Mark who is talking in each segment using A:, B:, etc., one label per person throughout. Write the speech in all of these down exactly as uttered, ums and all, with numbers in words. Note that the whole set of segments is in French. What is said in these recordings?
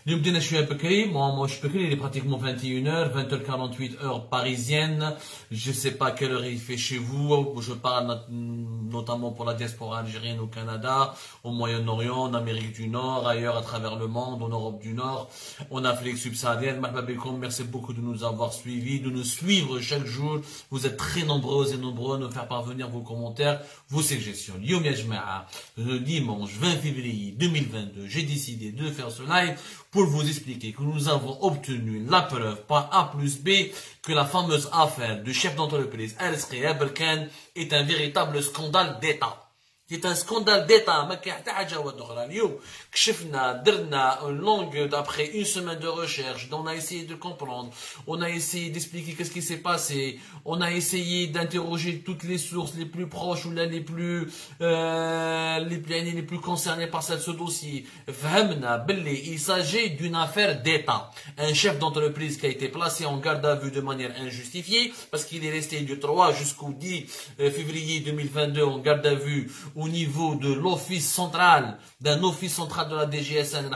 A: اليوم بدينا شويه بكري. moi moi je suis بكري, il est pratiquement vingt et une heures, vingt heures quarante-huit heure parisienne. Je sais pas quelle heure il fait chez vous. Je parle notamment pour la diaspora algérienne au Canada, au Moyen-Orient, en Amérique du Nord, ailleurs à travers le monde, en Europe du Nord, en Afrique subsaharienne. Merci beaucoup de nous avoir suivis, de nous suivre chaque jour. Vous êtes très nombreux et nombreux à nous faire parvenir vos commentaires, vos suggestions. Yom ya Jama'a, le dimanche vingt février deux mille vingt-deux, j'ai décidé de faire ce live pour vous expliquer que nous avons obtenu la preuve par A plus B que la fameuse affaire du chef d'entreprise Al-Sqi Berkane est un véritable scandale d'État. C'est un scandale d'État. ما كاين حتى حاجة أخرى. اليوم كشفنا درنا longue d'après une semaine de recherche, on a essayé de comprendre, on a essayé d'expliquer qu'est-ce qui s'est passé, on a essayé d'interroger toutes les sources les plus proches ou là les plus euh, les plus les plus concernés par ce dossier. فهمنا باللي il s'agit d'une affaire d'État. Un chef d'entreprise qui a été placé en garde à vue de manière injustifiée parce qu'il est resté du trois jusqu'au dix février deux mille vingt-deux en garde à vue au niveau de l'office central, d'un office central de la D G S N,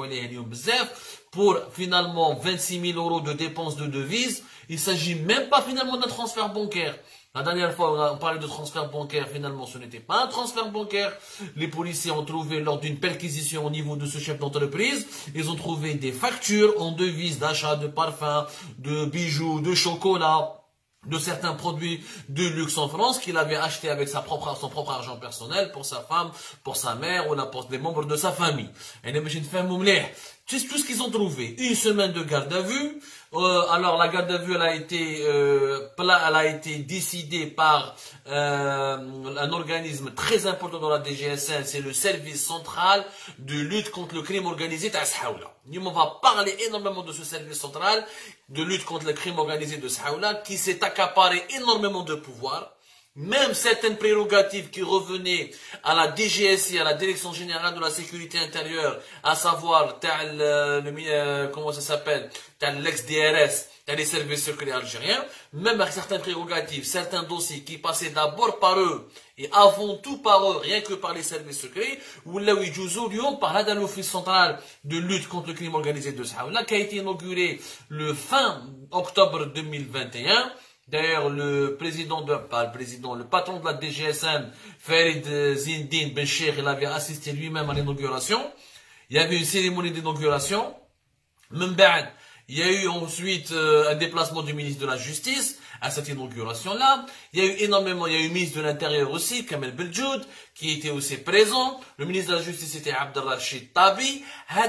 A: pour finalement vingt-six mille euros de dépenses de devises. Il ne s'agit même pas finalement d'un transfert bancaire. La dernière fois, on parlait de transfert bancaire, finalement, ce n'était pas un transfert bancaire. Les policiers ont trouvé, lors d'une perquisition au niveau de ce chef d'entreprise, ils ont trouvé des factures en devises d'achat de parfums, de bijoux, de chocolat, de certains produits de luxe en France qu'il avait acheté avec sa propre, son propre argent personnel pour sa femme, pour sa mère ou pour des membres de sa famille. Et c'est tout ce qu'ils ont trouvé. Une semaine de garde à vue. Euh, alors la garde à vue elle a été, euh, elle a été décidée par euh, un organisme très important dans la D G S N, c'est le service central de lutte contre le crime organisé de Sahaoula. On va parler énormément de ce service central de lutte contre le crime organisé de Sahaoula qui s'est accaparé énormément de pouvoir. Même certaines prérogatives qui revenaient à la D G S I, à la Direction Générale de la Sécurité Intérieure, à savoir, tel, euh, le, euh, comment ça s'appelle, l'ex-D R S, les services secrets algériens, même avec certaines prérogatives, certains dossiers qui passaient d'abord par eux, et avant tout par eux, rien que par les services secrets, ou là où ils jouent par là dans l'Office central de lutte contre le crime organisé de Sahaoula, qui a été inauguré le fin octobre deux mille vingt et un. D'ailleurs, le président de, pas le président, le patron de la D G S N, Farid Zindine Ben Cheikh, il avait assisté lui-même à l'inauguration. Il y avait une cérémonie d'inauguration. Même ben, il y a eu ensuite euh, un déplacement du ministre de la Justice à cette inauguration-là. Il y a eu énormément, il y a eu le ministre de l'Intérieur aussi, Kamel Beljoud, qui était aussi présent. Le ministre de la Justice était Abdelrachid Tabi.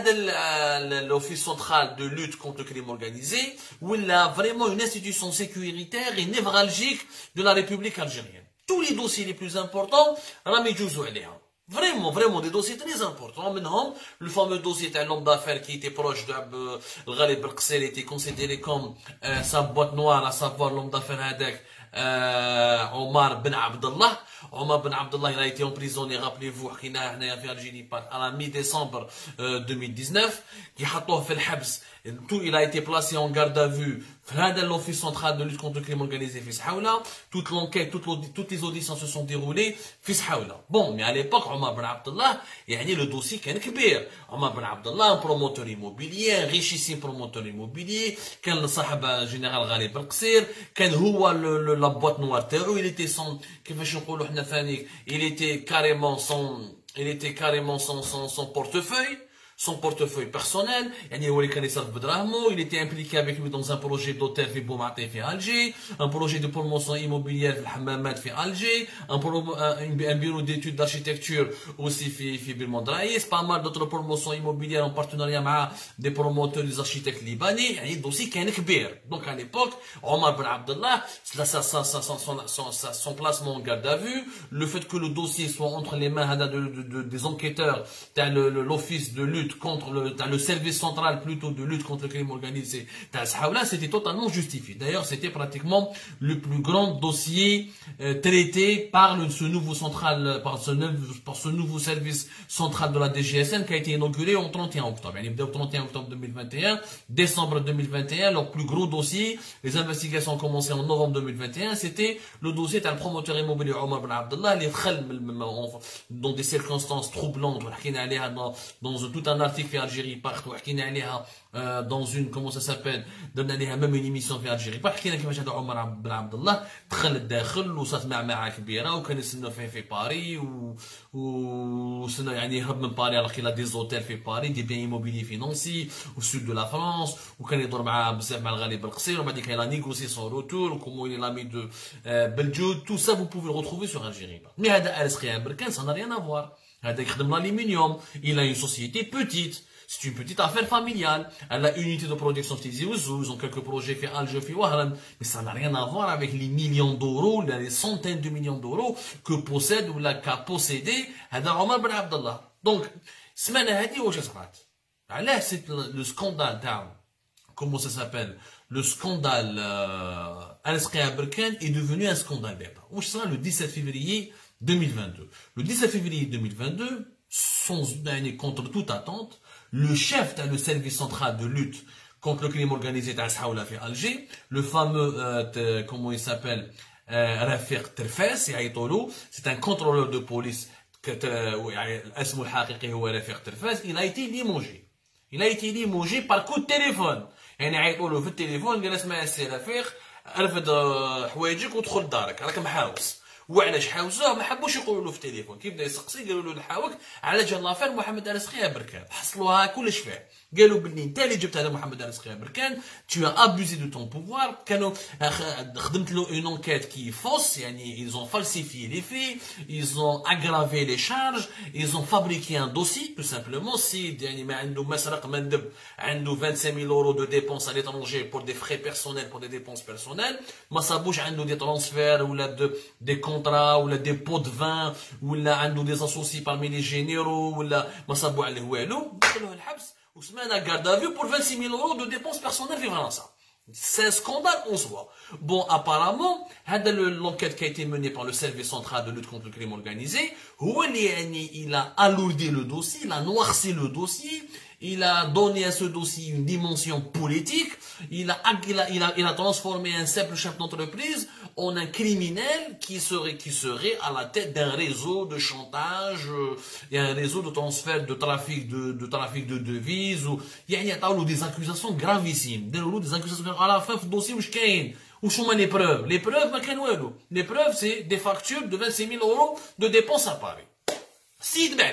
A: L'Office central de lutte contre le crime organisé, où il a vraiment une institution sécuritaire et névralgique de la République algérienne. Tous les dossiers les plus importants, Rami Djouzou Aléa. Vraiment, vraiment, des dossiers très importants. Maintenant, le fameux dossier d'un homme d'affaires qui était proche de Ghalib Berkane était considéré comme euh, sa boîte noire, à savoir l'homme d'affaires Hadek, euh, Omar Ben Abdallah. Omar Ben Abdallah, il a été emprisonné, rappelez-vous, à la mi-décembre euh, deux mille dix-neuf, qui a fait le habs. Tout, il a été placé en garde à vue dans l'office central de lutte contre le crime organisé في Sahaoula. Toute l'enquête, toutes, toutes les auditions se sont déroulées في Sahaoula. Bon, mais à l'époque, Omar Ben Abdallah, il y a le dossier qui est كبير. Omar Ben Abdallah, un promoteur immobilier, un richissime promoteur immobilier, كان صاحب général Ghalib Berkane, كان هو la boîte noire تاعو, il était son, كيفاش نقولوا حنا فانيك, il était carrément son, il était carrément son, son, son portefeuille. Son portefeuille personnel, il était impliqué avec lui dans un projet d'hôtel à Alger, un projet de promotion immobilière à Alger, un, un bureau d'études d'architecture aussi à Bilmondraïs, pas mal d'autres promotions immobilières en partenariat avec des promoteurs des architectes libanais, il y a un dossier qui est kbir. Donc à l'époque, Omar Ben Abdallah, son placement en garde à vue, le fait que le dossier soit entre les mains de, de, de, des enquêteurs, l'office de lutte contre le, le service central plutôt de lutte contre le crime organisé, c'était totalement justifié. D'ailleurs, c'était pratiquement le plus grand dossier euh, traité par le, ce nouveau central, par ce, par ce nouveau service central de la D G S N qui a été inauguré au trente et un octobre. Il au trente et un octobre deux mille vingt et un, décembre deux mille vingt et un, leur plus gros dossier. Les investigations ont commencé en novembre deux mille vingt et un. C'était le dossier d'un promoteur immobilier Omar Ben Abdallah, dans des circonstances troublantes, dans, dans tout un un article في Algérie partout حكينا عليها dans une comment ça s'appelle درنا عليها même une émission في Algérie partout حكينا كيفاش هذا عمر بن عبد الله دخل الداخل وصات معمعة كبيرة وكان يستناو فيه في باري و وستناو يعني يهرب من باري alors qu'il a des hôtels في باري des biens immobiliers financiers au sud de la France وكان يدور مع بزاف مع الغالي بالقصير وبعد كان il a négocié son retour ou comment il est l'ami de Beljoud tout ça vous pouvez le retrouver sur Algérie mais هذا Ares Khiaber Berkane ça n'a rien à voir هذا يخدم l'aluminium il a une société petite c'est une petite affaire familiale. Elle a une unité de production Tizi Ouzou, ils ont quelques projets fait Alger, fait Wahran, mais ça n'a rien à voir avec les millions d'euros, les centaines de millions d'euros que possède ou qu'a possédé Hada Omar Ben Abdallah. Donc, semaine hadi ou j'espère. Là, c'est le scandale down. Comment ça s'appelle? Le scandale euh, Ares Khiaber Berkane est devenu un scandale d'État. Où sera le dix-sept février deux mille vingt-deux. Le dix-sept février deux mille vingt-deux, sans, contre toute attente, le chef du service central de lutte contre le crime organisé à Alger, le fameux, euh, comment il s'appelle, euh, Rafiq Terfes, c'est un contrôleur de police, il a été limogé. Il a été limogé par coup de téléphone. يعني عيطوا له في التليفون قال اسمع السي رفيق ارفد حوايجك ودخل دارك راك محاوس وعلاش حاوزوه ما حبوش يقولوا له في التليفون كي بدا يسقسي قالوا له نحاوك على جال لافير محمد Ares Khiaber Berkane حصلوها كلش فيه قالوا بلي انت اللي جبت هذا محمد Ares Khiaber Berkane tu as abusé de ton pouvoir كانوا خدمت له une enquête qui est fausse يعني ils ont falsifié les faits ils ont aggravé les charges ils ont fabriqué un dossier tout simplement سيد يعني ما عنده مسرق مندب عنده vingt-cinq mille euros de dépenses à l'étranger pour des frais personnels pour des dépenses personnelles ما صابوش عنده des transferts ولا de des ou des pots de vin ou là des associés parmi les généraux ou là ما صابوا عليه والو دخلوه الحبس وسمعنا garde à vue pour vingt-six mille euros de dépenses personnelles في فرنسا. C'est un scandale en soi. Bon, apparemment, l'enquête qui a été menée par le service central de lutte contre le crime organisé, il a alourdi le dossier, il a noirci le dossier, il a donné à ce dossier une dimension politique, il a, il a, il a, il a transformé un simple chef d'entreprise en un criminel qui serait, qui serait à la tête d'un réseau de chantage et un réseau de transfert de trafic de, de trafic de devises ou, il y a des accusations gravissimes, des accusations à la fin du dossier où je gagne. Où sont les preuves? Les preuves, les preuves, c'est des factures de vingt-six mille euros de dépenses à Paris. Si, ben,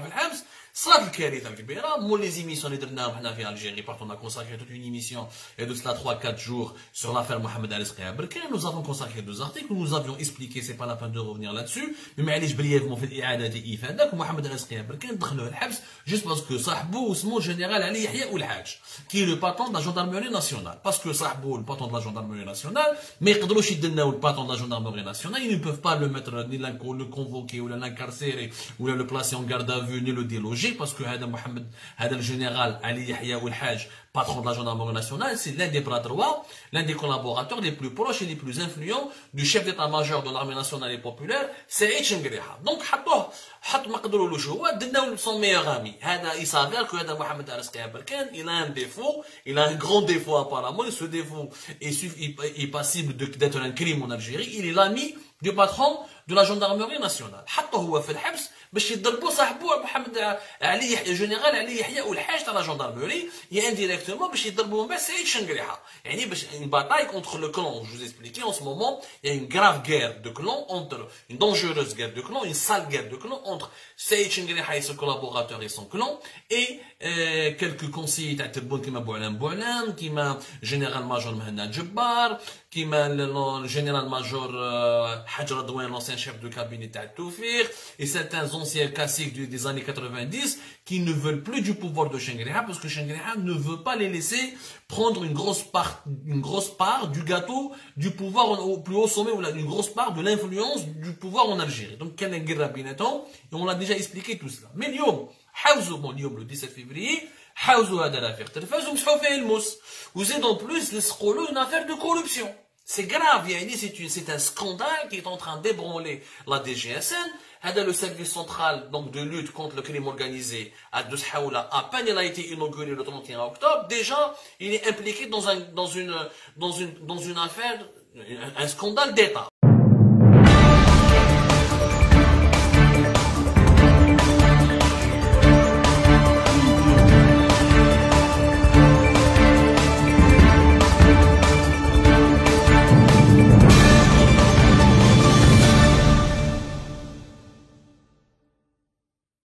A: صارت الكارثه الكبيره مول لي زيميسيون اللي درناهم حنا في الجيري بارتو on a consacré toute une émission et de cela trois quatre jours sur l'affaire Mohamed Ares Khiaber Berkane nous avons consacré deux articles nous avions expliqué c'est pas la peine de revenir là-dessus mais معليش brièvement في الاعاده افادك محمد Ares Khiaber Berkane دخلوه الحبس juste parce que صاحبو اسمه général علي يحيى والحاج qui est le patron de la gendarmerie nationale parce que صاحبو le patron de la gendarmerie nationale ما يقدروش يدناو le patron de la gendarmerie nationale ils ne peuvent pas le mettre ni le convoquer ou l'incarcérer ou le placer en garde à vue ni le déloger parce que هذا محمد هذا الجنرال علي يحيى والحاج patron de la gendarmerie nationale c'est l'un des bras droits l'un des collaborateurs les plus proches et les plus influents du chef d'état-major de l'armée nationale et populaire Saïd Chengriha donc حطوه حط ما قدروا له شو هو دناو son meilleur ami هذا il s'avère que هذا محمد Ares Khiaber Berkane il a un défaut il a un grand défaut apparemment et ce défaut est, est passible d'être un crime en Algérie il est l'ami du patron de la gendarmerie nationale حطوه هو في الحبس باش يضربوا صاحبو محمد علي يحيى جنرال علي يحيى والحاج تاع لا جندرموري يا انديريكتومون باش يضربوا من بعد سعيد شنقريحه يعني باش une bataille contre le clan je vous expliquais en ce moment il y a une grave guerre de clan entre une dangereuse guerre de clan une sale guerre de clan entre Saïd Chengriha et ses collaborateurs et son clan et euh, quelques conseillers تاع تبون كيما بوعلام بوعلام كيما général major مهنا جبار كيما le général major حاج رضوان l'ancien chef de cabinet تاع التوفيق et certains anciens classiques des années quatre-vingt-dix qui ne veulent plus du pouvoir de Chengriha parce que Chengriha ne veut pas les laisser prendre une grosse part, une grosse part du gâteau du pouvoir au plus haut sommet ou une grosse part de l'influence du pouvoir en Algérie. Donc, كان guerre بيناتهم et on l'a déjà expliqué tout cela. Mais اليوم حاوزوا bon اليوم le dix-sept février حاوزوا هذا الافير ترفاز ومسحوا فيه الموس وزيد en plus لصقوا له une affaire de corruption. C'est grave, c'est un scandale qui est en train d'ébranler la D G S N. Le service central donc, de lutte contre le crime organisé à Dushaoula, à peine il a été inauguré le trente et un octobre, déjà il est impliqué dans, un, dans, une, dans, une, dans une affaire, un scandale d'État.